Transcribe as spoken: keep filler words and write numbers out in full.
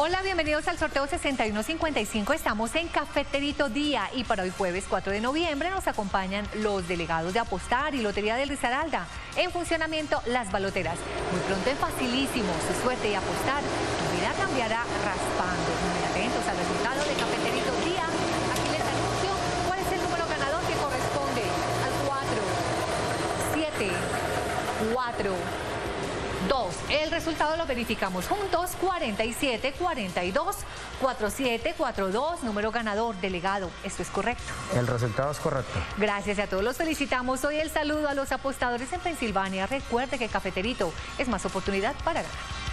Hola, bienvenidos al sorteo sesenta y uno cincuenta y cinco. Estamos en Cafeterito Día y para hoy jueves cuatro de noviembre nos acompañan los delegados de Apostar y Lotería del Risaralda. En funcionamiento las baloteras. Muy pronto en Facilísimo, su suerte y apostar, tu vida cambiará raspando. Muy atentos al resultado de Cafeterito Día. Aquí les anuncio cuál es el número ganador que corresponde al cuatro, siete, cuatro, dos. El resultado lo verificamos juntos. Cuarenta y siete, cuarenta y dos, cuarenta y siete, cuarenta y dos. Número ganador, delegado. Esto es correcto. El resultado es correcto. Gracias, y a todos los felicitamos. Hoy el saludo a los apostadores en Pensilvania. Recuerde que Cafeterito es más oportunidad para ganar.